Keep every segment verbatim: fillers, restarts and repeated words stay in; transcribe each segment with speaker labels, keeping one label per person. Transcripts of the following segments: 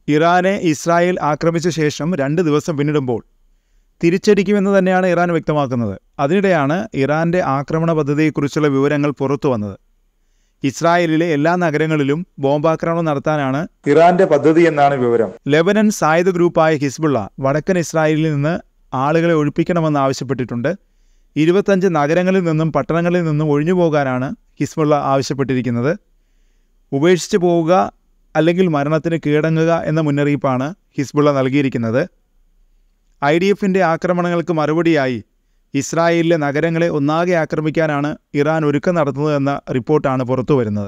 Speaker 1: ഇറാനെ ഇസ്രായേൽ ആക്രമിച്ച ശേഷം രണ്ട് ദിവസം പിന്നിടുമ്പോൾ തിരിച്ചടിക്കുമെന്ന് തന്നെയാണ് ഇറാൻ വ്യക്തമാക്കുന്നത്. അതിനിടെയാണ് ഇറാൻ്റെ ആക്രമണ പദ്ധതിയെക്കുറിച്ചുള്ള വിവരങ്ങൾ പുറത്തു വന്നത്. ഇസ്രായേലിലെ എല്ലാ നഗരങ്ങളിലും ബോംബാക്രമണം നടത്താനാണ് ഇറാന്റെ പദ്ധതി എന്നാണ് വിവരം. ലെബനൻ സായുധ ഗ്രൂപ്പായ ഹിസ്ബുള്ള വടക്കൻ ഇസ്രായേലിൽ നിന്ന് ആളുകളെ ഒഴിപ്പിക്കണമെന്ന് ആവശ്യപ്പെട്ടിട്ടുണ്ട്. ഇരുപത്തഞ്ച് നഗരങ്ങളിൽ നിന്നും പട്ടണങ്ങളിൽ നിന്നും ഒഴിഞ്ഞു പോകാനാണ് ഹിസ്ബുള്ള ആവശ്യപ്പെട്ടിരിക്കുന്നത്. ഉപേക്ഷിച്ച് പോവുക അല്ലെങ്കിൽ മരണത്തിന് കീഴടങ്ങുക എന്ന മുന്നറിയിപ്പാണ് ഹിസ്ബുള്ള നൽകിയിരിക്കുന്നത്. ഐ ഡി എഫിൻ്റെ ആക്രമണങ്ങൾക്ക് മറുപടിയായി ഇസ്രായേലിലെ നഗരങ്ങളെ ഒന്നാകെ ആക്രമിക്കാനാണ് ഇറാൻ ഒരുക്കം നടത്തുന്നതെന്ന റിപ്പോർട്ടാണ് പുറത്തു വരുന്നത്.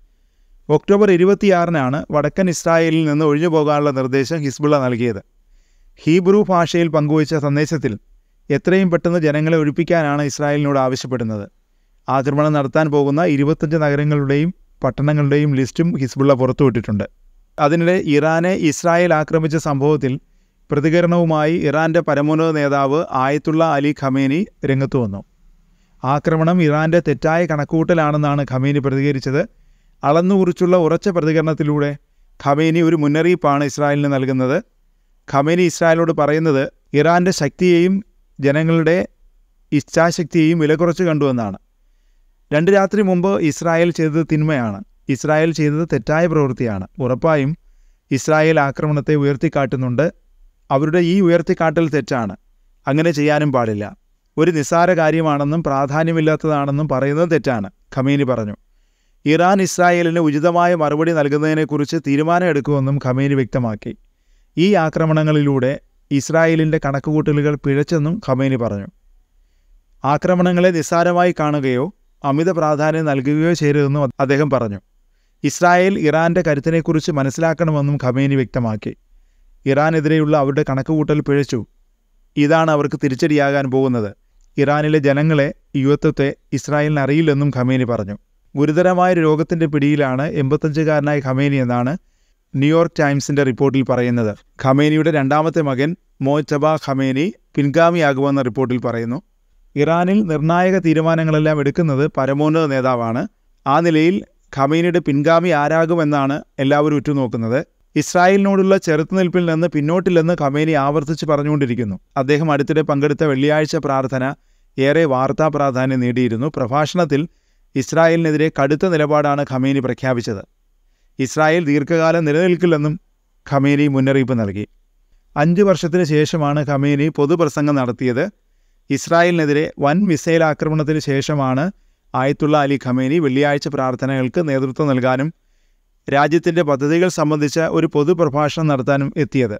Speaker 1: ഒക്ടോബർ ഇരുപത്തിയാറിനാണ് വടക്കൻ ഇസ്രായേലിൽ നിന്ന് ഒഴിഞ്ഞു പോകാനുള്ള നിർദ്ദേശം ഹിസ്ബുള്ള നൽകിയത്. ഹീബ്രു ഭാഷയിൽ പങ്കുവച്ച സന്ദേശത്തിൽ എത്രയും പെട്ടെന്ന് ജനങ്ങളെ ഒഴിപ്പിക്കാനാണ് ഇസ്രായേലിനോട് ആവശ്യപ്പെടുന്നത്. ആക്രമണം നടത്താൻ പോകുന്ന ഇരുപത്തഞ്ച് നഗരങ്ങളുടെയും പട്ടണങ്ങളുടെയും ലിസ്റ്റും ഹിസ്ബുള്ള പുറത്തുവിട്ടിട്ടുണ്ട്. അതിനിടെ ഇറാനെ ഇസ്രായേൽ ആക്രമിച്ച സംഭവത്തിൽ പ്രതികരണവുമായി ഇറാൻ്റെ പരമോന്നത നേതാവ് ആയത്തുള്ള അലി ഖമേനി രംഗത്തു വന്നു. ആക്രമണം ഇറാൻ്റെ തെറ്റായ കണക്കുകൂട്ടലാണെന്നാണ് ഖമേനി പ്രതികരിച്ചത്. അളന്നുകുറിച്ചുള്ള ഉറച്ച പ്രതികരണത്തിലൂടെ ഖമേനി ഒരു മുന്നറിയിപ്പാണ് ഇസ്രായേലിന് നൽകുന്നത്. ഖമേനി ഇസ്രായേലോട് പറയുന്നത് ഇറാൻ്റെ ശക്തിയെയും ജനങ്ങളുടെ ഇച്ഛാശക്തിയെയും വിലകുറച്ച് കണ്ടുവെന്നാണ്. രണ്ട് രാത്രി മുമ്പ് ഇസ്രായേൽ ചെയ്തത് തിന്മയാണ്, ഇസ്രായേൽ ചെയ്തത് തെറ്റായ പ്രവൃത്തിയാണ്. ഉറപ്പായും ഇസ്രായേൽ ആക്രമണത്തെ ഉയർത്തിക്കാട്ടുന്നുണ്ട്. അവരുടെ ഈ ഉയർത്തിക്കാട്ടൽ തെറ്റാണ്, അങ്ങനെ ചെയ്യാനും പാടില്ല. ഒരു നിസ്സാര കാര്യമാണെന്നും പ്രാധാന്യമില്ലാത്തതാണെന്നും പറയുന്നത് തെറ്റാണ്, ഖമേനി പറഞ്ഞു. ഇറാൻ ഇസ്രായേലിന് ഉചിതമായ മറുപടി നൽകുന്നതിനെക്കുറിച്ച് തീരുമാനമെടുക്കുമെന്നും ഖമേനി വ്യക്തമാക്കി. ഈ ആക്രമണങ്ങളിലൂടെ ഇസ്രായേലിൻ്റെ കണക്കുകൂട്ടലുകൾ പിഴച്ചെന്നും ഖമേനി പറഞ്ഞു. ആക്രമണങ്ങളെ നിസ്സാരമായി കാണുകയോ അമിത പ്രാധാന്യം നൽകുകയോ ചെയ്യരുതെന്നും അദ്ദേഹം പറഞ്ഞു. ഇസ്രായേൽ ഇറാൻ്റെ കരുത്തിനെക്കുറിച്ച് മനസ്സിലാക്കണമെന്നും ഖമേനി വ്യക്തമാക്കി. ഇറാനെതിരെയുള്ള അവരുടെ കണക്കുകൂട്ടൽ പിഴച്ചു. ഇതാണ് അവർക്ക് തിരിച്ചടിയാകാൻ പോകുന്നത്. ഇറാനിലെ ജനങ്ങളെ യുവത്വത്തെ ഇസ്രായേലിന് അറിയില്ലെന്നും ഖമേനി പറഞ്ഞു. ഗുരുതരമായ രോഗത്തിൻ്റെ പിടിയിലാണ് എൺപത്തഞ്ചുകാരനായ ഖമേനി എന്നാണ് ന്യൂയോർക്ക് ടൈംസിൻ്റെ റിപ്പോർട്ടിൽ പറയുന്നത്. ഖമേനിയുടെ രണ്ടാമത്തെ മകൻ മോജ്തബ ഖമേനി പിൻഗാമിയാകുമെന്ന റിപ്പോർട്ടിൽ പറയുന്നു. ഇറാനിൽ നിർണായക തീരുമാനങ്ങളെല്ലാം എടുക്കുന്നത് പരമോന്നത നേതാവാണ്. ആ നിലയിൽ ഖമേനിയുടെ പിൻഗാമി ആരാകുമെന്നാണ് എല്ലാവരും ഉറ്റുനോക്കുന്നത്. ഇസ്രായേലിനോടുള്ള ചെറുത്തുനിൽപ്പിൽ നിന്ന് പിന്നോട്ടില്ലെന്ന് ഖമേനി ആവർത്തിച്ച് പറഞ്ഞുകൊണ്ടിരിക്കുന്നു. അദ്ദേഹം അടുത്തിടെ പങ്കെടുത്ത വെള്ളിയാഴ്ച പ്രാർത്ഥന ഏറെ വാർത്താ പ്രാധാന്യം നേടിയിരുന്നു. പ്രഭാഷണത്തിൽ ഇസ്രായേലിനെതിരെ കടുത്ത നിലപാടാണ് ഖമേനി പ്രഖ്യാപിച്ചത്. ഇസ്രായേൽ ദീർഘകാലം നിലനിൽക്കില്ലെന്നും ഖമേനി മുന്നറിയിപ്പ് നൽകി. അഞ്ച് വർഷത്തിന് ശേഷമാണ് ഖമേനി പൊതുപ്രസംഗം നടത്തിയത്. ഇസ്രായേലിനെതിരെ വൻ മിസൈൽ ആക്രമണത്തിന് ശേഷമാണ് ആയത്തുള്ള അലി ഖമേനി വെള്ളിയാഴ്ച പ്രാർത്ഥനകൾക്ക് നേതൃത്വം നൽകാനും രാജ്യത്തിൻ്റെ പദ്ധതികൾ സംബന്ധിച്ച ഒരു പൊതുപ്രഭാഷണം നടത്താനും എത്തിയത്.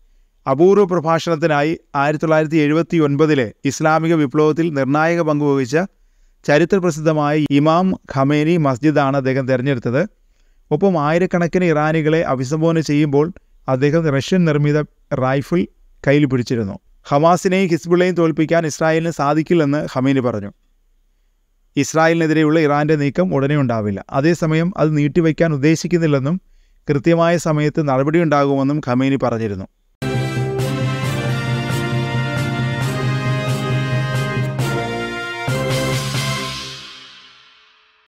Speaker 1: അപൂർവ പ്രഭാഷണത്തിനായി ആയിരത്തി തൊള്ളായിരത്തി എഴുപത്തി ഒൻപതിലെ ഇസ്ലാമിക വിപ്ലവത്തിൽ നിർണായക പങ്കുവഹിച്ച ചരിത്രപ്രസിദ്ധമായ ഇമാം ഖമേനി മസ്ജിദാണ് അദ്ദേഹം തിരഞ്ഞെടുത്തത്. ഒപ്പം ആയിരക്കണക്കിന് ഇറാനികളെ അഭിസംബോധന ചെയ്യുമ്പോൾ അദ്ദേഹം റഷ്യൻ നിർമ്മിത റൈഫിൾ കയ്യിൽ പിടിച്ചിരുന്നു. ഹമാസിനെയും ഹിസ്ബുള്ളയും തോൽപ്പിക്കാൻ ഇസ്രായേലിന് സാധിക്കില്ലെന്ന് ഖമേനി പറഞ്ഞു. ഇസ്രായേലിനെതിരെയുള്ള ഇറാൻ്റെ നീക്കം ഉടനെ ഉണ്ടാവില്ല, അതേസമയം അത് നീട്ടിവയ്ക്കാൻ ഉദ്ദേശിക്കുന്നില്ലെന്നും കൃത്യമായ സമയത്ത് നടപടിയുണ്ടാകുമെന്നും ഖമേനി പറഞ്ഞിരുന്നു.